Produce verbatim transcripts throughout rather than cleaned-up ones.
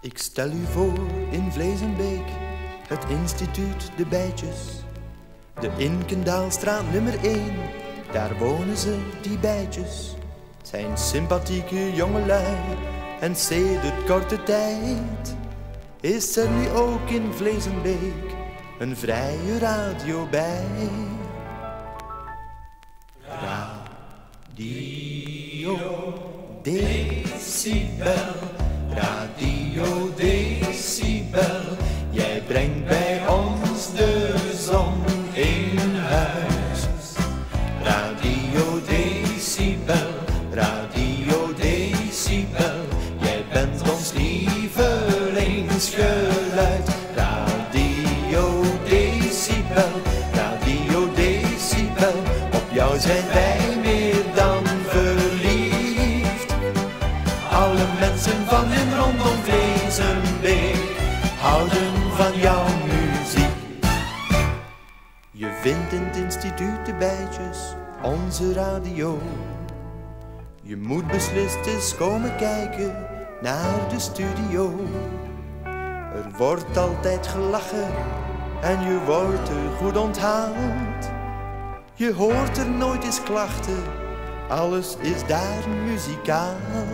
Ik stel u voor in Vleesenbeek, het instituut De Bijtjes. De Inkendaalstraat nummer één, daar wonen ze, die bijtjes. Het zijn sympathieke jongelui en sedert korte tijd is er nu ook in Vleesenbeek een vrije radio bij. Radio Decibel, Radio Decibel, jij brengt bij ons de zon in huis. Radio Decibel, Radio Decibel, jij bent ons lievelingsgeluid. Radio Decibel, Radio Decibel, op jou zijn wij meer dan verliefd. Alle mensen van en rondom Vleesenbeek houden van jouw muziek. Je vindt in het instituut De Bijtjes onze radio. Je moet beslist eens komen kijken naar de studio. Er wordt altijd gelachen en je wordt er goed onthaald. Je hoort er nooit eens klachten, alles is daar muzikaal.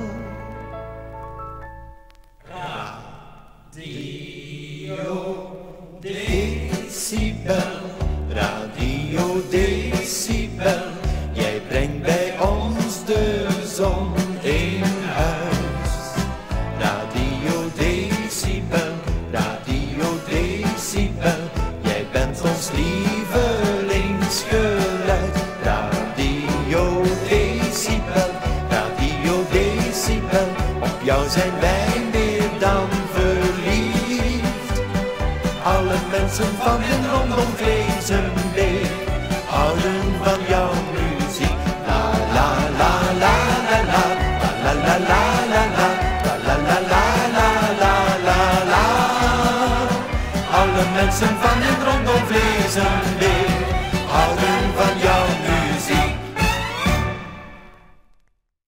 Radio Decibel, Radio Decibel, jij brengt bij ons de zon in huis. Radio Decibel, Radio Decibel, jij bent ons lievelingsgeluid. Radio Decibel, Radio Decibel, op jou zijn wij meer dan verliefd. Alle mensen van en rondom Vleesenbeek houden van jouw muziek. La la la la la la, la la la la la, la la la la la la la. Alle mensen van en rondom Vleesenbeek